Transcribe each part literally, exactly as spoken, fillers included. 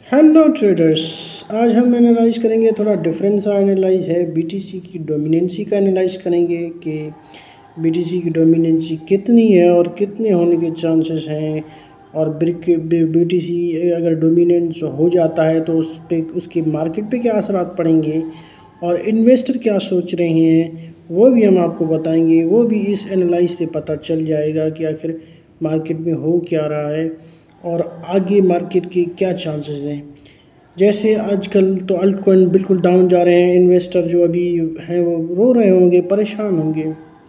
Hello traders. आज हम analyse करेंगे, थोड़ा डिफरेंट सा एनालाइज है। बीटीसी की डोमिनेंसी का एनालाइज करेंगे कि बीटीसी की डोमिनेंसी कितनी है और कितने होने के चांसेस हैं, और बीटीसी अगर डोमिनेंस हो जाता है तो उस पे उसके मार्केट पे क्या असरात पड़ेंगे और इन्वेस्टर क्या सोच रहे हैं वो भी हम आपको बताएंगे। वो भी इस एनालाइज से पता चल जाएगा कि आखिर मार्केट में हो क्या रहा है और आगे मार्केट के क्या चांसेस हैं। जैसे आजकल तो अल्ट कॉइन बिल्कुल डाउन जा रहे हैं, इन्वेस्टर जो अभी हैं वो रो रहे होंगे, परेशान होंगे।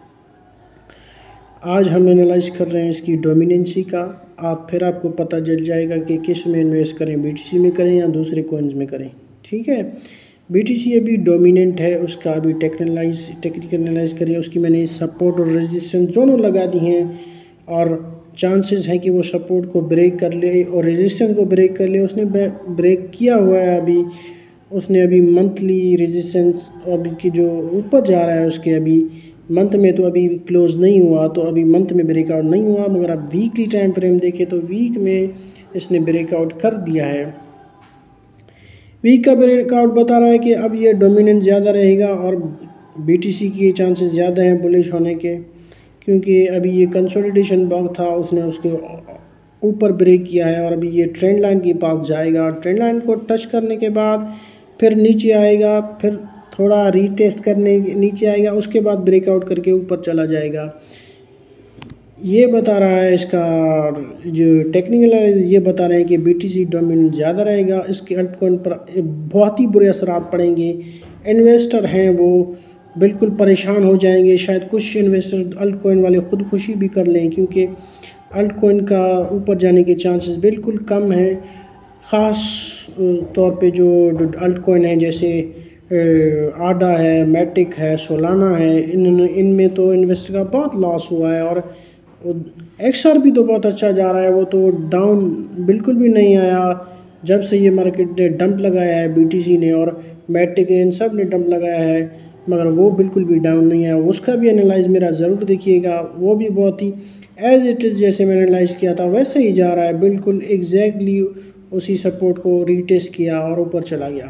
आज हम एनालाइज कर रहे हैं इसकी डोमिनेंसी का। आप फिर आपको पता चल जाएगा कि किस में इन्वेस्ट करें, बीटीसी में करें या दूसरे कॉइन्स में करें। ठीक है, बीटीसी अभी डोमिनेंट है, उसका अभी टेक्निकलाइज टेक्निकल एनालाइज करें। उसकी मैंने सपोर्ट और रेजिस्टेंस दोनों लगा दी हैं और चांसेस है कि वो सपोर्ट को ब्रेक कर ले और रेजिस्टेंस को ब्रेक कर ले। उसने ब्रेक किया हुआ है अभी, उसने अभी मंथली रेजिस्टेंस अभी की जो ऊपर जा रहा है उसके अभी मंथ में तो अभी क्लोज नहीं हुआ, तो अभी मंथ में ब्रेकआउट नहीं हुआ। मगर आप वीकली टाइम फ्रेम देखें तो वीक में इसने ब्रेकआउट कर दिया है। वीक का ब्रेकआउट बता रहा है कि अब ये डोमिनेंस ज़्यादा रहेगा और बीटीसी के चांसेस ज़्यादा हैं बुलिश होने के, क्योंकि अभी ये कंसोलिडेशन बग था, उसने उसके ऊपर ब्रेक किया है और अभी ये ट्रेंड लाइन के पास जाएगा। ट्रेंड लाइन को टच करने के बाद फिर नीचे आएगा, फिर थोड़ा रीटेस्ट करने नीचे आएगा, उसके बाद ब्रेकआउट करके ऊपर चला जाएगा। ये बता रहा है इसका जो टेक्निकल है, ये बता रहे हैं कि बीटीसी डोमिनेंस ज़्यादा रहेगा, इसके अल्टकॉइन पर बहुत ही बुरे असरात पड़ेंगे। इन्वेस्टर हैं वो बिल्कुल परेशान हो जाएंगे। शायद कुछ इन्वेस्टर अल्टकॉइन वाले खुदकुशी भी कर लें, क्योंकि अल्टकॉइन का ऊपर जाने के चांसेस बिल्कुल कम हैं। ख़ास तौर पे जो अल्टकॉइन हैं जैसे आडा है, मैटिक है, सोलाना है, इन इनमें तो इन्वेस्टर का बहुत लॉस हुआ है। और एक्सआर भी तो बहुत अच्छा जा रहा है, वो तो डाउन बिल्कुल भी नहीं आया जब से ये मार्केट ने डंप लगाया है बीटीसी ने, और मैटिक इन सब ने डंप लगाया है, मगर वो बिल्कुल भी डाउन नहीं आया। उसका भी एनालाइज मेरा ज़रूर देखिएगा, वो भी बहुत ही एज इट इज़ जैसे मैंने एनालाइज किया था वैसे ही जा रहा है, बिल्कुल एग्जैक्टली उसी सपोर्ट को रीटेस्ट किया और ऊपर चला गया।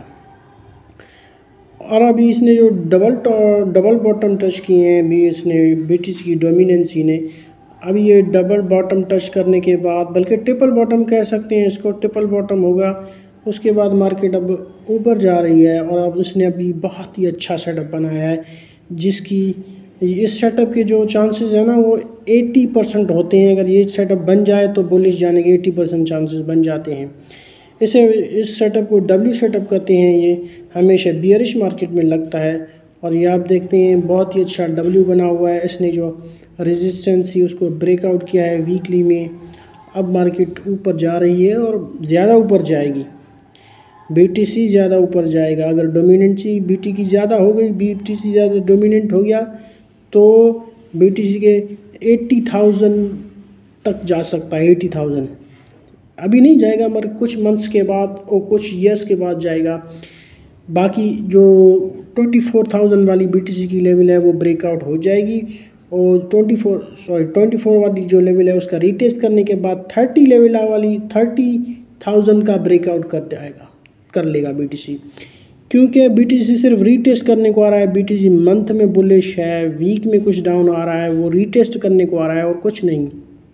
और अभी इसने जो डबल डबल बॉटम टच किए हैं अभी इसने बीटीसी की डोमिनेंसी ने, अभी ये डबल बॉटम टच करने के बाद, बल्कि ट्रिपल बॉटम कह सकते हैं इसको, ट्रिपल बॉटम होगा, उसके बाद मार्केट अब ऊपर जा रही है। और अब इसने अभी बहुत ही अच्छा सेटअप बनाया है, जिसकी इस सेटअप के जो चांसेस है ना वो अस्सी परसेंट होते हैं। अगर ये सेटअप बन जाए तो बुलिश जाने के अस्सी परसेंट चांसेस बन जाते हैं। इसे इस सेटअप को डब्ल्यू सेटअप कहते हैं। ये हमेशा बियरिश मार्केट में लगता है और ये आप देखते हैं बहुत ही अच्छा डब्ल्यू बना हुआ है। इसने जो रेजिस्टेंस थी उसको ब्रेकआउट किया है वीकली में। अब मार्केट ऊपर जा रही है और ज़्यादा ऊपर जाएगी, बीटीसी ज़्यादा ऊपर जाएगा। अगर डोमिनेंसी बीटी की ज़्यादा हो गई, बीटीसी ज़्यादा डोमिनेंट हो गया तो बीटीसी के अस्सी हज़ार तक जा सकता है। अस्सी हज़ार अभी नहीं जाएगा, मगर कुछ मंथ्स के बाद और कुछ ईयर्स के बाद जाएगा। बाकी जो चौबीस हज़ार वाली बीटीसी की लेवल है वो ब्रेकआउट हो जाएगी, और चौबीस सॉरी चौबीस वाली जो लेवल है उसका रीटेस्ट करने के बाद तीस लेवल वाली तीस हज़ार का ब्रेकआउट कर जाएगा कर लेगा बीटीसी। क्योंकि बीटीसी सिर्फ रीटेस्ट करने को आ रहा है, बीटीसी मंथ में बुलिश है, वीक में कुछ डाउन आ रहा है, वो रीटेस्ट करने को आ रहा है और कुछ नहीं।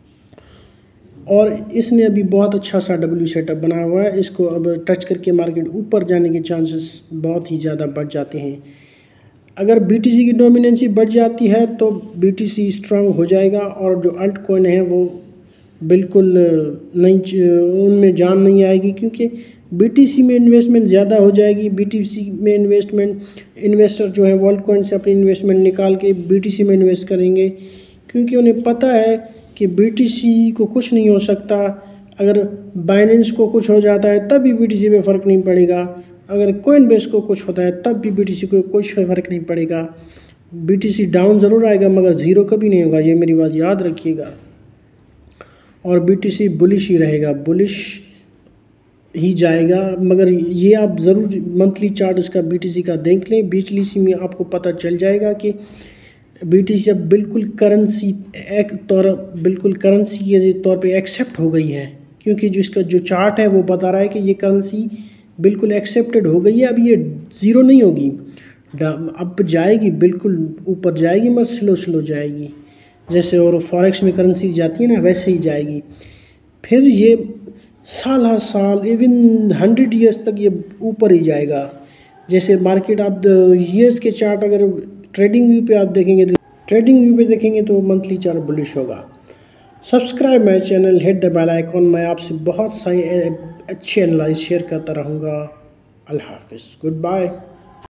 और इसने अभी बहुत अच्छा सा डब्ल्यू सेटअप बनाया हुआ है, इसको अब टच करके मार्केट ऊपर जाने के चांसेस बहुत ही ज़्यादा बढ़ जाते हैं। अगर बीटीसी की डोमिनेंसी बढ़ जाती है तो बीटीसी स्ट्रांग हो जाएगा, और जो अल्ट कॉइन है वो बिल्कुल नहीं, उनमें जान नहीं आएगी, क्योंकि बीटीसी में इन्वेस्टमेंट ज़्यादा हो जाएगी। बीटीसी में इन्वेस्टमेंट इन्वेस्टर जो है वर्ल्ड कॉइन से अपनी इन्वेस्टमेंट निकाल के बीटीसी में इन्वेस्ट करेंगे, क्योंकि उन्हें पता है कि बीटीसी को कुछ नहीं हो सकता। अगर बाइनेंस को कुछ हो जाता है तब भी बीटीसी पे फ़र्क नहीं पड़ेगा, अगर कोइनबेस को कुछ होता है तब भी बीटीसी को कुछ फ़र्क नहीं पड़ेगा। बीटीसी डाउन ज़रूर आएगा मगर ज़ीरो कभी नहीं होगा, ये मेरी बात याद रखिएगा। और बीटीसी बुलिश ही रहेगा, बुलिश ही जाएगा। मगर ये आप ज़रूर मंथली चार्ट इसका बीटीसी का देख लें, बीटीसी में आपको पता चल जाएगा कि बीटीसी जब बिल्कुल करेंसी एक तौर बिल्कुल करेंसी के तौर पे एक्सेप्ट हो गई है, क्योंकि जो इसका जो चार्ट है वो बता रहा है कि ये करेंसी बिल्कुल एक्सेप्टेड हो गई है, अब ये ज़ीरो नहीं होगी, अब जाएगी बिल्कुल ऊपर जाएगी, मत स्लो स्लो जाएगी, जैसे और फॉरेक्स में करेंसी जाती है ना वैसे ही जाएगी। फिर ये साल हर साल इवन हंड्रेड ईयर्स तक ये ऊपर ही जाएगा। जैसे मार्केट आप ईयर्स के चार्ट अगर ट्रेडिंग व्यू पे आप देखेंगे तो ट्रेडिंग व्यू पे देखेंगे तो मंथली चार्ट बुलिश होगा। Subscribe my channel, hit the bell icon. मैं आपसे बहुत सारे अच्छे एनालाइज शेयर करता रहूँगा। अल्लाह हाफिज़, गुड बाय।